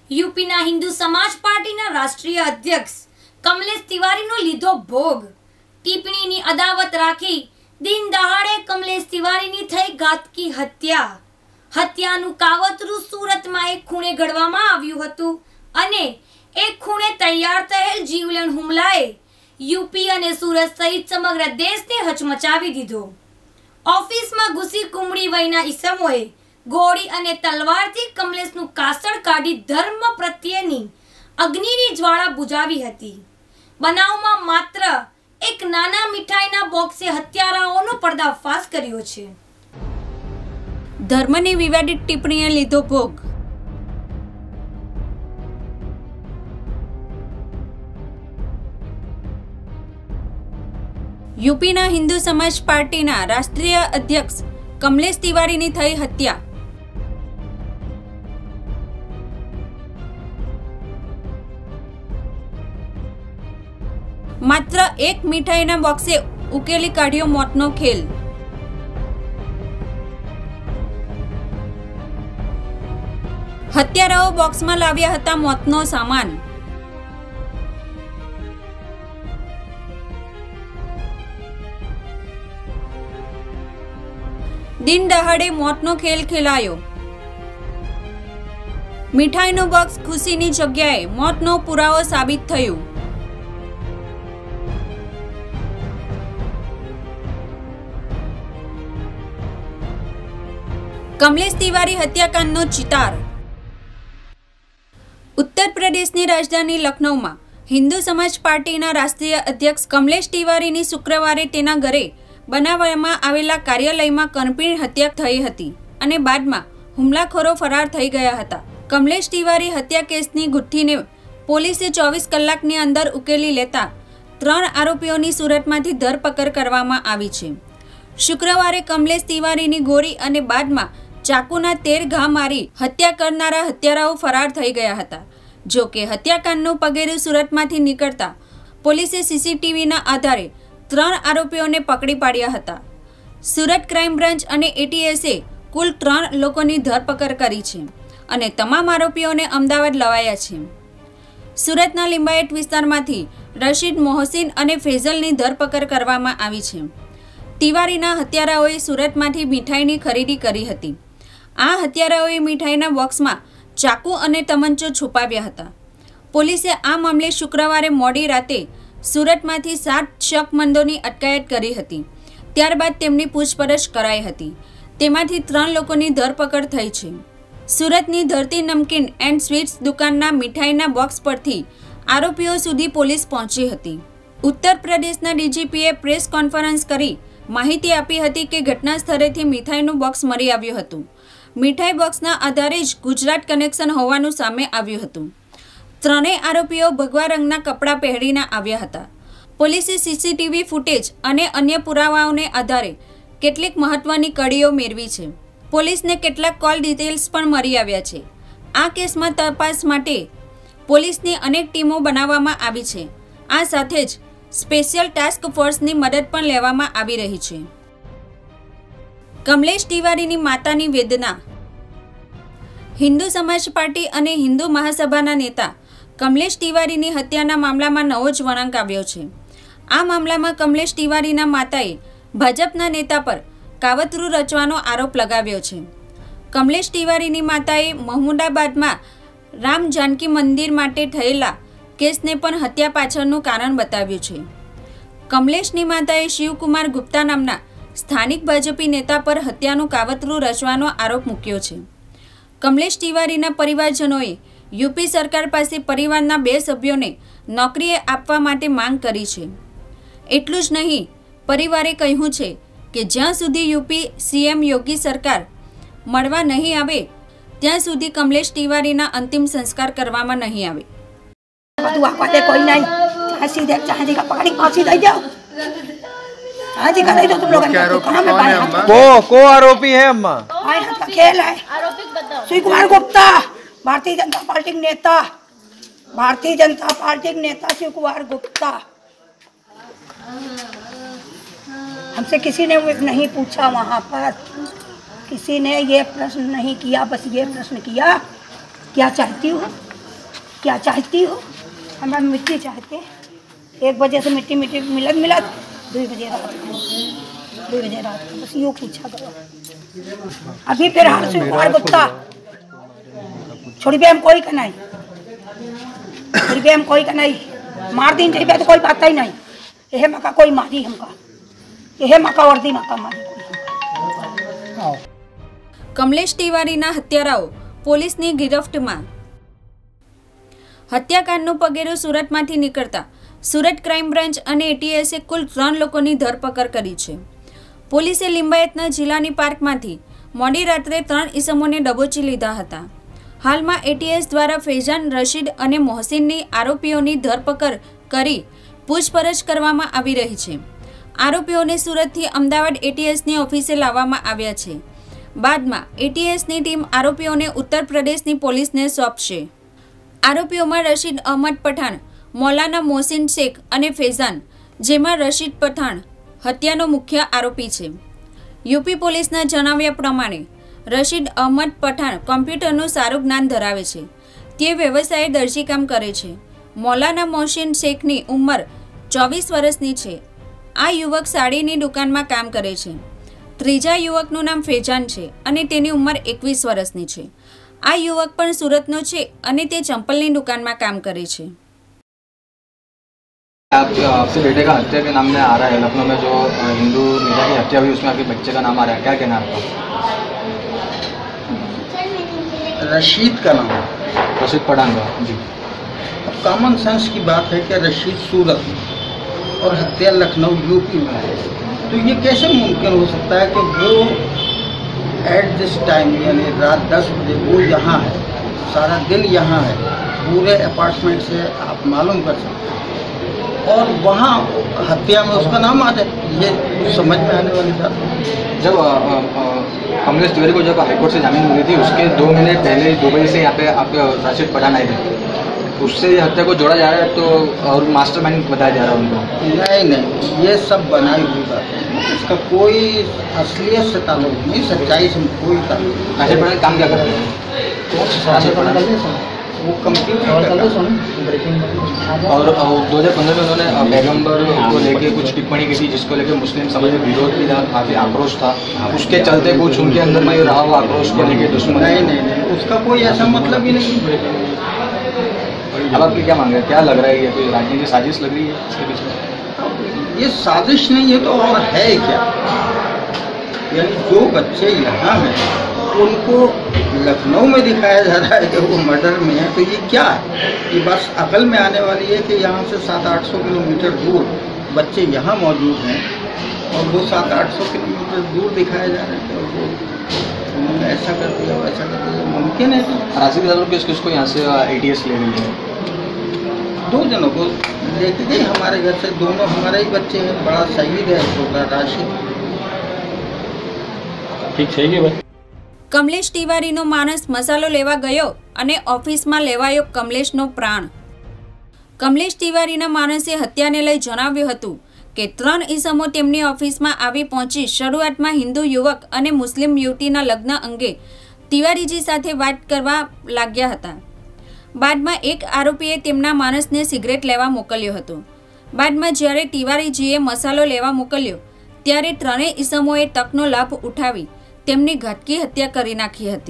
यूपीना हिंदू समाज पार्टीना राष्ट्रीय अध्यक्ष कमलेश तिवारीनो लीधो भोग। टिप्पणीनी अदावत राखी दिन दहाड़े कमलेश तिवारीनी थई घातकी हत्या। हत्यानुं कावतरू सूरतमां एक खूणे घडवामां आव्युं हतुं अने एक खूणे तैयार थयेल जीवलेण हुमलाए यूपी अने सूरत सहित समग्र देशने हचमचावी दीधो। ऑफिसमां घुसी कुमड़ी वयना ईसमोए गोળી અને તલવારથી કમલેશનું કાસળ કાઢી ધર્મ પ્રત્યેની અગ્નિની જ્વાળા બુજાવી હતી। બનાવમાં માત્ર એક નાના મીઠાઈના બોક્સે હત્યારાઓનો પર્દાફાશ કર્યો છે। ધર્મની વિવાદિત ટિપ્પણીએ લીધો ભોગ। यूपीना हिंदू समाज पार्टीना राष्ट्रीय अध्यक्ष कमलेश तिवारीनी थई हत्या। मात्र एक मीठाईना बॉक्से उकेली काढ्यो मौतनो खेल। हत्याराओ बॉक्समां लाव्या हता मौतनो सामान। दिन दहाड़े मौतनो खेल खेलायो। मीठाईनो बॉक्स खुशीनी जग्याए मौतनो पुरावो साबित थयो। कमलेश तिवारी हत्याकांडनो चितार। उत्तर प्रदेशनी राजधानी लखनऊ में हिंदू समाज पार्टीना राष्ट्रीय अध्यक्ष कमलेश तिवारीनी शुक्रवारे तेना घरे बनाववामां आवेला कार्यालयमां करपीण हत्या थई हती अने बादमां हुमलाखोरो फरार थई गया हता। कमलेश तिवारी हत्या केसनी गुत्थीने पोलीसे 24 कलाकनी अंदर उकेली लेता 3 आरोपीओनी सूरतमांथी धरपकड़ करवामां आवी छे। शुक्रवारे कमलेश तिवारीनी गोળી अने बादमां चाकूना 13 घा मारी हत्या करनारा हत्याराओ फरार थई गया हता। जो के हत्याकांडनुं पगेरुं सूरतमांथी निकळता पोलीसे सीसीटीवीना आधारे 3 आरोपीओने पकड़ी पाड्या हता। सूरत क्राइम ब्रांच अने एटीएसे कुल 3 लोकोनी धरपकड़ करी छे अने तमाम आरोपीओने अमदावाद लवाया छे। सूरतना लिंबायत विस्तारमांथी रशीद, मोहसिन अने फैजलनी धरपकड़ करवामां आवी छे। तिवारीना हत्याराओए सूरतमांथी मीठाईनी खरीदी करी हती। आ हत्याराओए मीठाईना बॉक्समां चाकू अने तमंचो छुपाव्या हता। पोलीसे आ मामले शुक्रवारे मोडी राते सूरतमांथी 7 शकमंदोनी अटकायत करी हती। त्यारबाद तेमनी पूछपरछ कराई हती। तेमांथी 3 लोकोनी धरपकड़ थई छे। सूरतनी धरती नमकीन एंड स्वीट्स दुकानना मीठाईना बॉक्स परथी आरोपीओ सुधी पोलीस पहोंची हती। उत्तर प्रदेशना डीजीपीए प्रेस कॉन्फरन्स करी माहिती आपी हती के घटना स्थळेथी मीठाईनुं बॉक्स मળી આવ્યું હતું। મીઠાઈ બોક્સના આધારે જ ગુજરાત કનેક્શન હોવાનું સામે આવ્યું હતું। ત્રણેય આરોપીઓ ભગવા રંગના કપડાં પહેરીને આવ્યા હતા। પોલીસે સીસીટીવી ફૂટેજ અને અન્ય પુરાવાઓને આધારે કેટલીક મહત્વની કડીઓ મેળવી છે। પોલીસને કેટલાક કોલ ડિટેલ્સ પણ મળી આવ્યા છે। આ કેસમાં તપાસ માટે પોલીસની અનેક ટીમો બનાવવામાં આવી છે। આ સાથે જ स्पेशियल टास्क फोर्सनी मदद पण लेवामां आवी रही छे। कमलेश तिवारीनी मातानी वेदना। हिंदू समाज पार्टी अने हिंदू महासभाना नेता कमलेश तिवारीनी हत्याना मामलामां नवो ज वळांक आव्यो छे। आ मामलामां कमलेश तिवारीना माताए भाजपना नेता पर कावतरू रचवानो आरोप लगाव्यो छे। कमलेश तिवारीनी माताए महमूदाबादमां राम जानकी मंदिर माटे थयेला केसने पण हत्या पाछळनुं कारण बताव्युं छे। कमलेशनी माताए शिवकुमार गुप्ता नामना स्थानिक भाजपी नेता पर हत्यानुं कावतरू रचवानो आरोप मूक्यो छे। कमलेश तिवारीना परिवारजनोए यूपी सरकार पासे परिवाરના 2 सभ्योने नौकरीए आपवा माटे मांग करी छे। एटલું જ नहीं, परिवारे कह्युं छे के ज्यां सुधी यूपी सीएम योगी सरकार मळवा नहीं आवे त्यां सुधी कमलेश तिवारीना अंतिम संस्कार करवामां नहीं आवे। कोई नहीं, चाहे जी का पकड़ी फांसी दे दो, चाहे जी का दे दो तुम लोग। को आरोपी है अम्मा? हाथ का खेल है। आरोपी बताओ। शिवकुमार गुप्ता, भारतीय जनता पार्टी के नेता, भारतीय जनता पार्टी के नेता शिवकुमार गुप्ता। हमसे किसी ने नहीं पूछा, वहाँ पर किसी ने ये प्रश्न नहीं किया, बस ये प्रश्न किया क्या चाहती हूँ क्या चाहती हो? हमारा मिट्टी चाहते 1 बजे से मिट्टी मिलत 2 बजे रात को बस यूँ पूछा गया। अभी फिर हाल से कुमार गुप्ता छोड़ी भी हम कोई का नहीं, मार दिन चाहिए तो कोई बात ही नहीं। यह मका कोई मारी हमका, यह मका वर्दी मका मारी। કમલેશ તિવારીના હત્યારાઓ પોલીસની ગિરફ્તમાં। હત્યાકાંડનું પગેરું સુરતમાંથી નીકળતા સુરત ક્રાઇમ બ્રાન્ચ અને એટીએસે કુલ 3 લોકોની ધરપકડ કરી છે। પોલીસે લિંબાયતના જિલ્લાની પાર્કમાંથી મોડી રાત્રે 3 ઈસમોને દબોચી લીધા હતા। હાલમાં એટીએસ દ્વારા ફૈઝાન, રશીદ અને મોહસિનની આરોપીઓની ધરપકડ કરી પૂછપરછ કરવામાં આવી રહી છે। આરોપીઓને સુરતથી અમદાવાદ એટીએસની ઓફિસે લાવવામાં આવ્યા છે। બાદમાં એટીએસની ટીમ આરોપીઓને ઉત્તર પ્રદેશની પોલીસને સોંપશે। આરોપીઓમાં રશીદ અહમદ પઠાણ, મૌલાના મોહસિન શેખ અને ફૈઝાન, જેમાં રશીદ પઠાણ હત્યાનો મુખ્ય આરોપી છે। યુપી પોલીસના જણાવ્યા પ્રમાણે રશીદ અહમદ પઠાણ કોમ્પ્યુટરનું સારું જ્ઞાન ધરાવે છે। તે વ્યવસાયે દરજીકામ કરે છે। મૌલાના મોહસિન શેખની ઉંમર 24 વર્ષની છે। આ યુવક સાડીની દુકાનમાં કામ કરે છે। ત્રીજા યુવકનું નામ ફૈઝાન છે અને તેની ઉંમર 21 વર્ષની છે। આ યુવક પણ સુરતનો છે અને તે ચંપલની દુકાનમાં કામ કરે છે। आपके बेटे का हत्या के नाम में आ रहा है, लखनऊ में जो हिंदू नेता की हत्या हुई उसमें आपके बच्चे का नाम आ रहा है, क्या कहना है आपका? रशीद का नाम, रशीद पठान का जी। अब कॉमन सेंस की बात है कि रशीद सूरत में और हत्या लखनऊ यूपी में है, तो ये कैसे मुमकिन हो सकता है कि वो एट दिस टाइम यानी रात 10 बजे वो यहाँ है, सारा दिन यहाँ है, पूरे अपार्टमेंट से आप मालूम कर सकते हैं, और वहाँ हत्या में उसका नाम आ जाए, ये समझ में आने वाली बात है। जब कमलेश तिवारी को जब हाईकोर्ट से जामीन मिली थी उसके 2 महीने पहले दुबई से यहाँ पे आपके रशीद पठान आए थे, उससे ये हत्या को जोड़ा जा रहा है तो और मास्टरमाइंड बताया जा रहा है उनको? नहीं, ये सब बनाई हुई बात है, इसका कोई असलियत से ताल्लुक नहीं, सच्चाई से कोई ताल्लुक नहीं। रशीद पठान काम क्या करते हैं? वो कंप्यूटर और 2015 में उन्होंने पैगंबर को लेके कुछ टिप्पणी की थी जिसको लेके मुस्लिम समाज में विरोध भी था, काफी आक्रोश था, उसके चलते कुछ उनके अंदर में रहा हुआ आक्रोश को लेके दुश्मन? नहीं, उसका कोई ऐसा मतलब ही नहीं। अब आपकी क्या मांग है, क्या लग रहा है, ये कोई राजनीतिक साजिश लग रही है इसके पीछे? ये साजिश नहीं है तो और है क्या? यानी जो बच्चे यहाँ हैं उनको लखनऊ में दिखाया जा रहा है कि वो मर्डर में है, तो ये क्या है? ये बस अकल में आने वाली है कि यहाँ से 700-800 किलोमीटर दूर बच्चे यहाँ मौजूद हैं और वो 700-800 किलोमीटर दूर दिखाए जा रहे हैं कि वो उन्होंने ऐसा कर दिया वैसा कर दिया। मुमकिन है तो राशिद किसको यहाँ से एटीएस ले गई है? 2 जनों को लेके गई हमारे घर से, दोनों हमारे ही बच्चे हैं, बड़ा शहीद है छोटा राशिद। ठीक है भाई। કમલેશ તિવારીનો માણસ મસાલો લેવા ગયો અને ઓફિસમાં લેવાયો કમલેશનો પ્રાણ। કમલેશ તિવારીના માણસે હત્યાને લઈ જણાવ્યું હતું કે 3 ઈસમો તેમની ઓફિસમાં આવી પહોંચી શરૂઆતમાં હિન્દુ યુવક અને મુસ્લિમ યુવતીના લગ્ન અંગે તિવારીજી સાથે વાત કરવા લાગ્યા હતા। બાદમાં એક આરોપીએ તેમના માણસને સિગરેટ લેવા મોકલ્યો હતો। બાદમાં જ્યારે તિવારીજીએ મસાલો લેવા મોકલ્યો ત્યારે 3 ઈસમોએ તકનો લાભ ઉઠાવી તેમની ઘાતકી હત્યા કરી નાખી હતી।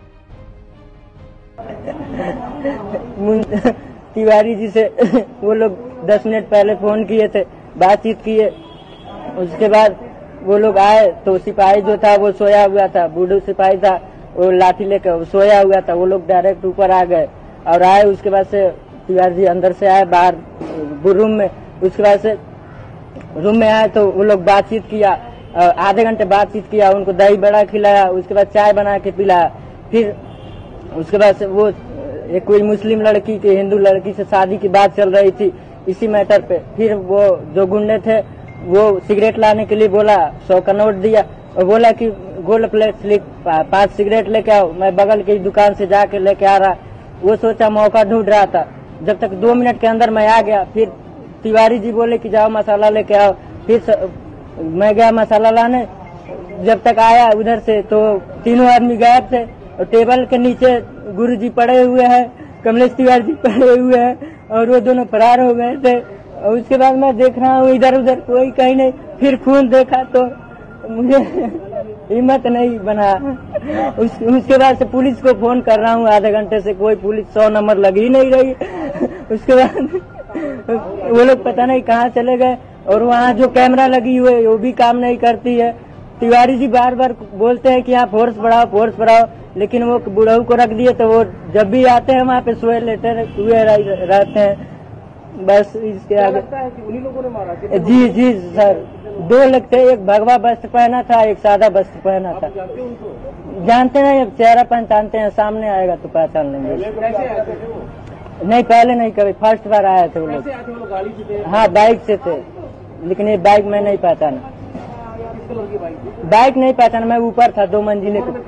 तिवारी जी से वो लोग 10 मिनट पहले फोन किए थे, बातचीत किए, उसके बाद वो लोग आए तो सिपाही जो था वो सोया हुआ था, बूढ़ा सिपाही था, वो लाठी लेकर सोया हुआ था, वो लोग डायरेक्ट ऊपर आ गए और आए। उसके बाद से तिवारी जी अंदर से आए बाहर रूम में, उसके बाद से रूम में आए तो वो लोग बातचीत किया, आधे घंटे बातचीत किया, उनको दही बड़ा खिलाया, उसके बाद चाय बना के पिलाया। फिर उसके बाद से वो एक कोई मुस्लिम लड़की की हिंदू लड़की से शादी की बात चल रही थी इसी मैटर पे। फिर वो जो गुंडे थे वो सिगरेट लाने के लिए बोला, 100 का नोट दिया और बोला कि गोल्ड प्लेट स्लिप 5 सिगरेट लेके आओ। मैं बगल की दुकान से जाके लेके आ रहा, वो सोचा मौका ढूंढ रहा था। जब तक 2 मिनट के अंदर मैं आ गया, फिर तिवारी जी बोले कि जाओ मसाला लेके आओ। फिर मैं गया मसाला लाने, जब तक आया उधर से तो तीनों आदमी गायब थे और टेबल के नीचे गुरुजी पड़े हुए हैं कमलेश तिवारी जी पड़े हुए हैं और वो दोनों फरार हो गए थे। और उसके बाद मैं देख रहा हूँ इधर उधर कोई कहीं नहीं, फिर खून देखा तो मुझे हिम्मत नहीं बना। उसके बाद से पुलिस को फोन कर रहा हूँ आधे घंटे से, कोई पुलिस 100 नंबर लग ही नहीं रही। उसके बाद वो लोग पता नहीं कहाँ चले गए। और वहाँ जो कैमरा लगी हुई है वो भी काम नहीं करती है। तिवारी जी बार बार बोलते हैं कि यहाँ फोर्स बढ़ाओ, लेकिन वो बुढ़ऊ को रख दिए तो वो जब भी आते हैं वहाँ पे सोए लेटे हुए रहते हैं। बस इसके आगे उन्हीं लोगों ने मारा? जी सर, 2 लोग थे, एक भगवा वस्त्र पहना था, एक सादा वस्त्र पहना था। जानते नहीं, चेहरा पहचानते हैं, सामने आएगा तो पहचान लेंगे। नहीं पहले नहीं, कभी फर्स्ट बार आए थे वो लोग। हाँ बाइक से थे, लेकिन ये बाइक मैं नहीं पहचाना। बाइक नहीं पहचाना, मैं ऊपर था 2 मंजिले के।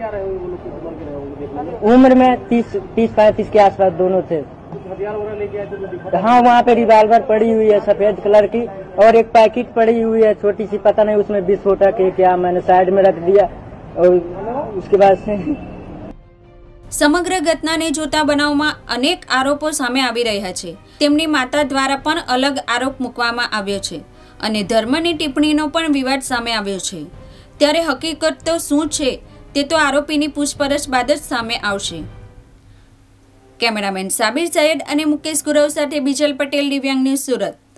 उम्र में 30-35 के आसपास दोनों थे। हाँ वहाँ पे रिवाल्वर पड़ी हुई है सफेद कलर की, और एक पैकेट पड़ी हुई है छोटी सी, पता नहीं उसमें विस्फोटक है क्या, मैंने साइड में रख दिया। और उसके बाद से સમગ્ર ઘટનાને જોતા બનાવમાં અનેક આરોપો સામે આવી રહ્યા છે। તેમની માતા દ્વારા પણ અલગ આરોપ મૂકવામાં આવ્યો છે અને ધર્મની ટિપ્પણીનો પણ વિવાદ સામે આવ્યો છે। ત્યારે હકીકત તો શું છે તે તો આરોપીની પૂછપરછ બાદ જ સામે આવશે। કેમેરામેન સાબિર સૈયદ અને મુકેશ ગુરવ સાથે બીજલ પટેલ, દિવ્યાંગ ન્યૂઝ, સુરત।